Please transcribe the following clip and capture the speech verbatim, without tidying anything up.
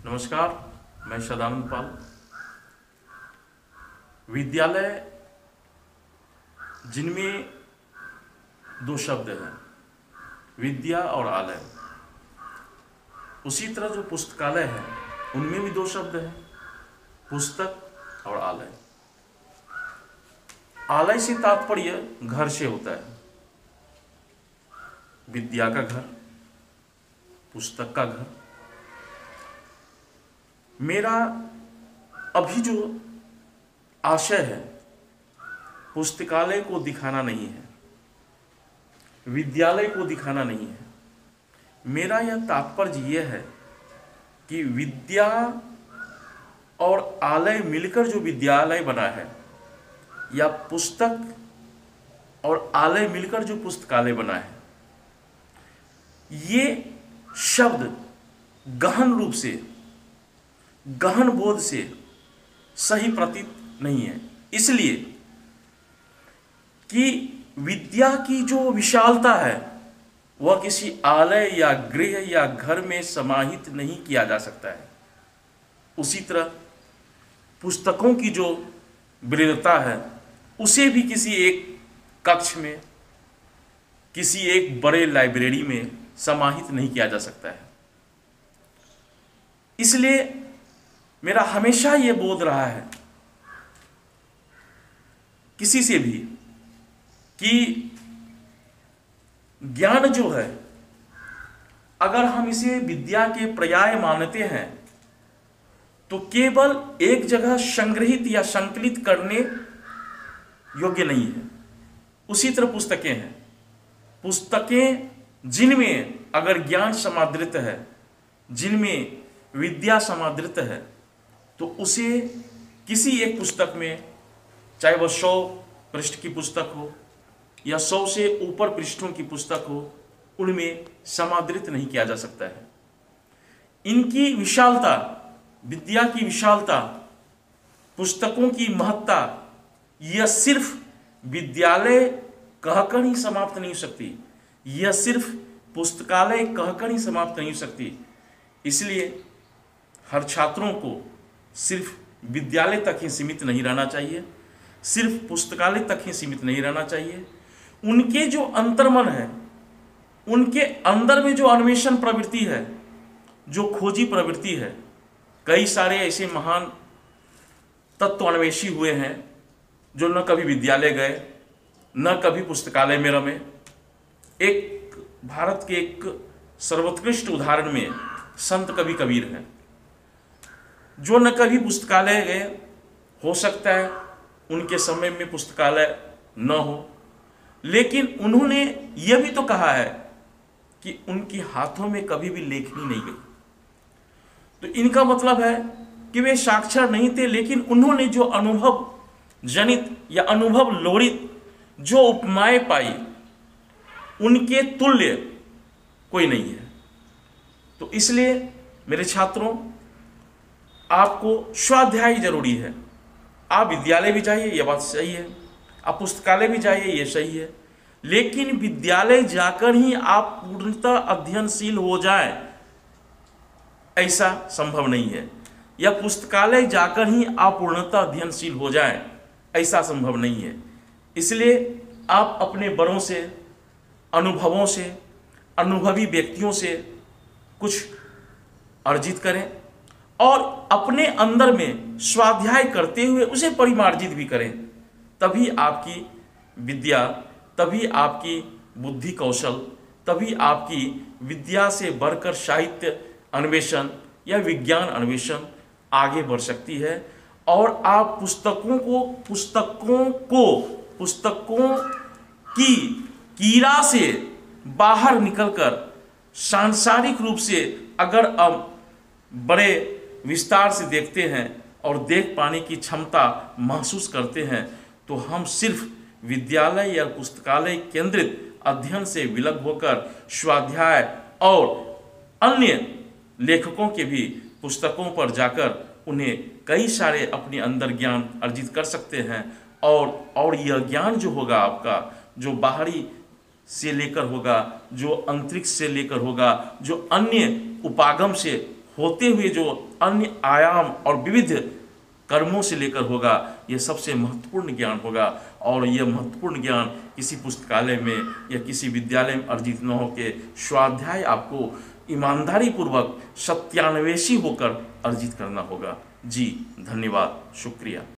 नमस्कार, मैं सदानंद पाल। विद्यालय जिनमें दो शब्द हैं, विद्या और आलय, उसी तरह जो पुस्तकालय है उनमें भी दो शब्द हैं, पुस्तक और आलय। आलय से तात्पर्य घर से होता है, विद्या का घर, पुस्तक का घर। मेरा अभी जो आशय है पुस्तकालय को दिखाना नहीं है, विद्यालय को दिखाना नहीं है। मेरा यह तात्पर्य यह है कि विद्या और आलय मिलकर जो विद्यालय बना है, या पुस्तक और आलय मिलकर जो पुस्तकालय बना है, ये शब्द गहन रूप से, गहन बोध से सही प्रतीत नहीं है। इसलिए कि विद्या की जो विशालता है वह किसी आलय या गृह या घर में समाहित नहीं किया जा सकता है। उसी तरह पुस्तकों की जो विविधता है उसे भी किसी एक कक्ष में, किसी एक बड़े लाइब्रेरी में समाहित नहीं किया जा सकता है। इसलिए मेरा हमेशा ये बोध रहा है किसी से भी कि ज्ञान जो है, अगर हम इसे विद्या के पर्याय मानते हैं तो केवल एक जगह संग्रहित या संकलित करने योग्य नहीं है। उसी तरह पुस्तकें हैं, पुस्तकें जिनमें अगर ज्ञान समादृत है, जिनमें विद्या समादृत है, तो उसे किसी एक पुस्तक में, चाहे वह सौ पृष्ठ की पुस्तक हो या सौ से ऊपर पृष्ठों की पुस्तक हो, उनमें समादृत नहीं किया जा सकता है। इनकी विशालता, विद्या की विशालता, पुस्तकों की महत्ता, यह सिर्फ विद्यालय कहकर ही समाप्त नहीं हो सकती, यह सिर्फ पुस्तकालय कहकर ही समाप्त नहीं हो सकती। इसलिए हर छात्रों को सिर्फ विद्यालय तक ही सीमित नहीं रहना चाहिए, सिर्फ पुस्तकालय तक ही सीमित नहीं रहना चाहिए। उनके जो अंतर्मन है, उनके अंदर में जो अन्वेषण प्रवृत्ति है, जो खोजी प्रवृत्ति है, कई सारे ऐसे महान तत्वान्वेषी हुए हैं जो न कभी विद्यालय गए, न कभी पुस्तकालय में रमे। एक भारत के एक सर्वोत्कृष्ट उदाहरण में संत कवि कबीर हैं, जो न कभी पुस्तकालय गए। हो सकता है उनके समय में पुस्तकालय न हो, लेकिन उन्होंने यह भी तो कहा है कि उनके हाथों में कभी भी लेखनी नहीं गई। तो इनका मतलब है कि वे साक्षर नहीं थे, लेकिन उन्होंने जो अनुभव जनित या अनुभव लोड़ित जो उपमाएं पाई, उनके तुल्य कोई नहीं है। तो इसलिए मेरे छात्रों, आपको स्वाध्याय जरूरी है। आप विद्यालय भी जाइए, यह बात सही है, आप पुस्तकालय भी जाइए, यह सही है, लेकिन विद्यालय जाकर ही आप पूर्णतः अध्ययनशील हो जाए, ऐसा संभव नहीं है। या पुस्तकालय जाकर ही आप पूर्णतः अध्ययनशील हो जाए, ऐसा संभव नहीं है। इसलिए आप अपने बड़ों से, अनुभवों से, अनुभवी व्यक्तियों से कुछ अर्जित करें और अपने अंदर में स्वाध्याय करते हुए उसे परिमार्जित भी करें। तभी आपकी विद्या, तभी आपकी बुद्धि कौशल, तभी आपकी विद्या से बढ़कर साहित्य अन्वेषण या विज्ञान अन्वेषण आगे बढ़ सकती है। और आप पुस्तकों को पुस्तकों को पुस्तकों की कीड़ा से बाहर निकलकर सांसारिक रूप से अगर अब बड़े विस्तार से देखते हैं और देख पाने की क्षमता महसूस करते हैं, तो हम सिर्फ विद्यालय या पुस्तकालय केंद्रित अध्ययन से विलग होकर स्वाध्याय और अन्य लेखकों के भी पुस्तकों पर जाकर उन्हें कई सारे अपने अंदर ज्ञान अर्जित कर सकते हैं। और और यह ज्ञान जो होगा आपका, जो बाहरी से लेकर होगा, जो अंतरिक्ष से लेकर होगा, जो अन्य उपागम से होते हुए जो अन्य आयाम और विविध कर्मों से लेकर होगा, यह सबसे महत्वपूर्ण ज्ञान होगा। और यह महत्वपूर्ण ज्ञान किसी पुस्तकालय में या किसी विद्यालय में अर्जित न हो के स्वाध्याय आपको ईमानदारी पूर्वक सत्यान्वेषी होकर अर्जित करना होगा। जी धन्यवाद, शुक्रिया।